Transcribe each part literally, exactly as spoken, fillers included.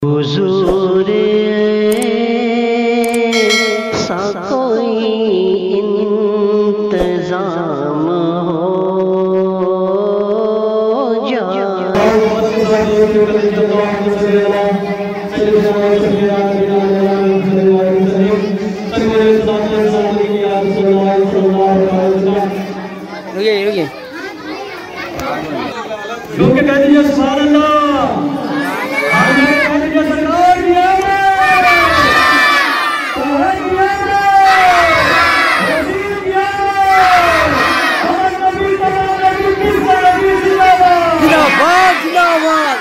हुजूर सा कोई इंतजाम हो जाए। क्योंकि कह दीजिए सुभान अल्लाह, कह दीजिए सरकार दिया जिंदाबाद जिंदाबाद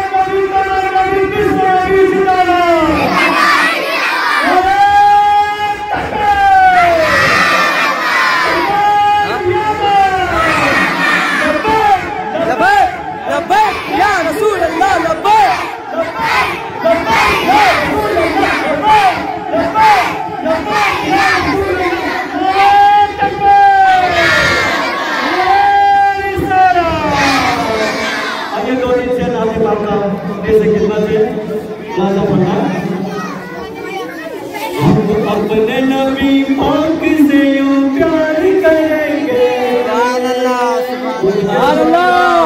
अपने नबी पाक से यूं प्यार करेंगे। सुभान अल्लाह,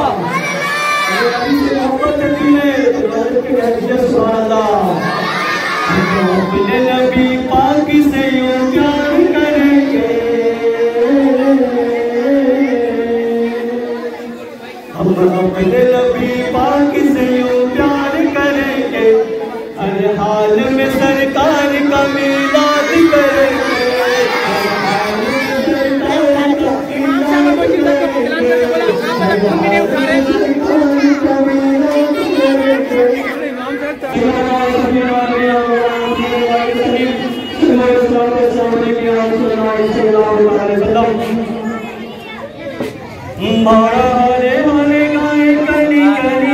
अपने नबी पाक से यूं प्यार करेंगे, हम अपने नबी पाक से यूं प्यार करेंगे, हर हाल में सरकार का मिलाद करेंगे। हरे हरे गाए कली कली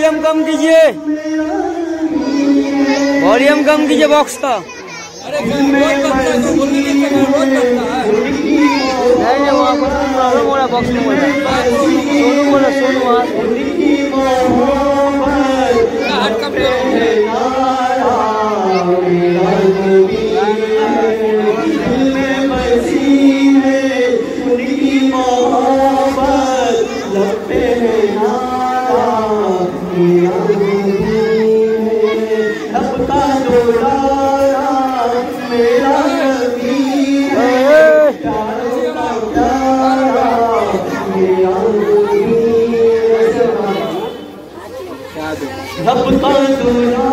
वॉल्यूम कम कीजिए, वॉल्यूम कम कीजिए बॉक्स का। अरे बहुत बचता है तो बोलने नहीं सकता, बहुत बचता है। नहीं नहीं वहाँ पर प्रॉब्लम हो रहा है, बॉक्स में बोल रहा है। सोनू बोला, सोनू वहाँ हट कब रब का